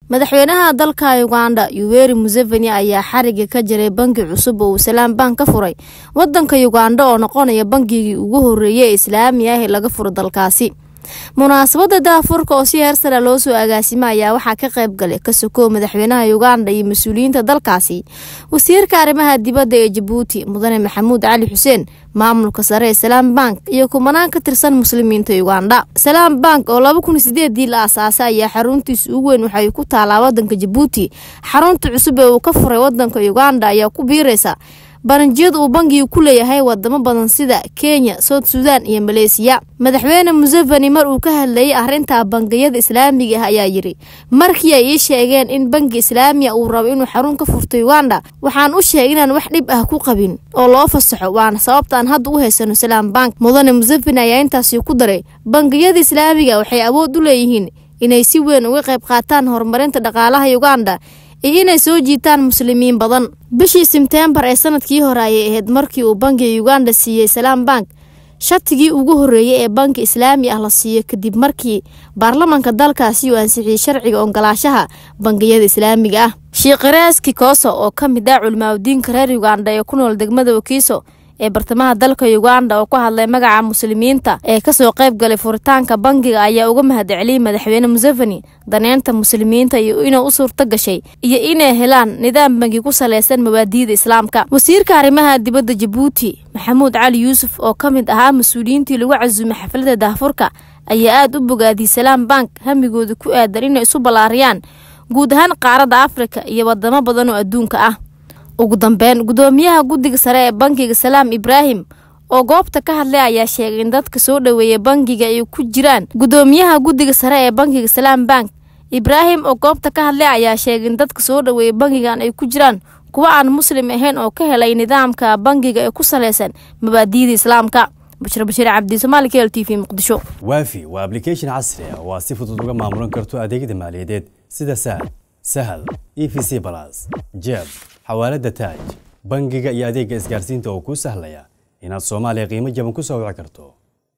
madaxweynaha dalka Uganda Yoweri Museveni ayaa xariga ka jiray bangi cusub oo Salaam Bank ka furay wadanka Uganda oo noqonaya bangigii ugu horeeyay Islaami ah ee laga furo dalkaasi. munaasabada daafurka oo si heer sare loo soo agaasimay ayaa waxaa ka qayb galay kasoo madaxweynaha Uganda iyo mas'uuliyiinta dalkaasi, wasiirka arrimaha dibadda ee Djibouti Mudane Maxamuud Cali Xuseen, maamulka sare ee Salaam Bank iyo kumanaan ka tirsan muslimiinta Uganda. Salaam Bank oo 2008 la aasaasay ayaa xaruntiisa ugu weyn waxay ku taalaa wadanka Djibouti. Xarunta cusub ee uu ka furay wadanka Uganda ayaa ku biiraysa baranjiyada uu bangigu ku leeyahay wadamo badan sida Kenya, South Sudan iyo Malaysia. Madaxweyne Museveni mar uu ka hadlayay arrinta bangiyada Islaamiga ah ayaa yiri, markii ay sheegeen in bangi Islaami uu rabo inuu xarun ka furto Uganda, waxaan u sheegay inaan wax dhib ah ku qabin oo loo fasaxo, waana sababta aan hadda u haysano Salaam Bank. Mudane Museveni ayaa intaas ku daray, bangiyada Islaamiga waxay awood u leeyihiin inay si weyn uga qayb qaataan horumarinta dhaqaalaha Uganda iyo inay soo jiitaan muslimiin badan. bishii September ee sanadkii hore ayay ahayd markii uu bangiga Uganda siiyay Salaam Bank shatigii ugu horeeyay ee bangi Islaami ah la siiyay kadib markii baarlamaanka dalkaasi uu ansixiyay sharciga ogolaanshaha bangiyada Islaamiga ah. Sheikh Ras Kikoso oo ka mid ah culimada reer Uganda ee ku nool degmada Wakiso ee bartamaha dalka Uganda oo ku hadlay magaca muslimiinta ee ka soo qayb galay furitaanka bangiga ayaa uga mahadceliyay madaxweyne Museveni daneenta muslimiinta iyo inuu u suurta gashay iyo inay helaan nidaam bangi ku saleysan mabaadi'da Islaamka. Wasiirka arrimaha dibadda Djibouti Maxamuud Cali Yuusuf oo ka mid ahaa mas'uuliyiintii lagu casuumay xafladda daafurka ayaa aad u bogaadiyay Salaam Bank hamigooda ku aadan inay isu balaariyaan guud ahaan qaaradda Afrika iyo wadamo badan oo adduunka ah. ugu dambeyn gudoomiyaha guddiga sare ee bangiga Salaam Ibrahim oo goobta ka hadlay ayaa sheegay in dadka soo dhaweeyay bangiga ay ku jiraan gudoomiyaha guddiga sare ee bangiga Salaam Bank Ibrahim oo goobta ka hadlay ayaa sheegay in dadka soo dhaweeyay bangigan ay ku jiraan kuwa aan muslim ahayn oo ka helay nidaamka bangiga ee ku saleysan mabaadi'da Islaamka. Bashir Cabdi Soomaali KLTV Muqdisho. Waafi waa application casri ah oo si fudud uga maamulan karto adeegyada maaliyadeed sida Sahal, EFC Plus, Jeb, xawaalada Taaj, bangiga iyo adeegga isgaarsiinta oo ku sahlaya inaad Soomaaliya qiimo jaban ku soo wici karto.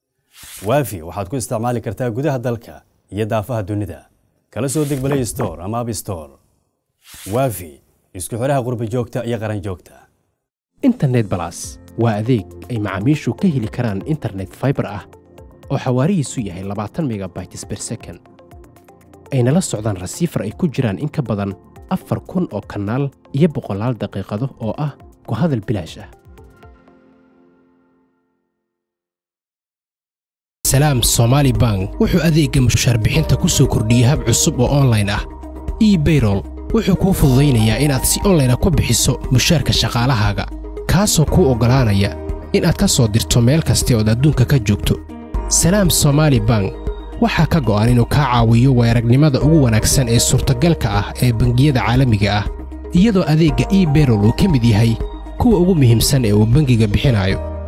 Waafi waxaad ku isticmaali kartaa gudaha dalka iyo daafaha dunida. Kala soo deg Play Store ama App Store. Waafi isku xiraha qurbo joogta iyo qaran joogta. Internet Plus waa adeeg ay macaamiishu ka heli karaan internet fiber ah oo xawaarihiisu yahay 20 megabytes per second. ayna la socdaan receiver ay ku jiraan in ka badan 4,000 oo kanaal iyo 100 daqiiqado oo ah ku hadal bilaash ah. Salaam Somali Bank wuxuu adeegga mushaar bixinta ku soo kordhiyay hab cusub oo online ah. ePayroll wuxuu kuu fududeynayaa inaad si online ah ku bixiso mushaarka shaqaalahaaga, kaasoo kuu ogolaanaya inaad ka soo dirto meel kasta oo adduunka ka joogto. Salaam Somali Bank waxaa ka go'an inuu ka caawiyo weeragnimada ugu wanaagsan ee suurtagalka ah ee bangiyada caalamiga ah, iyadoo adeegga ePayroll uu ka mid yahay kuwa ugu muhiimsan ee uu bangiga bixinayo.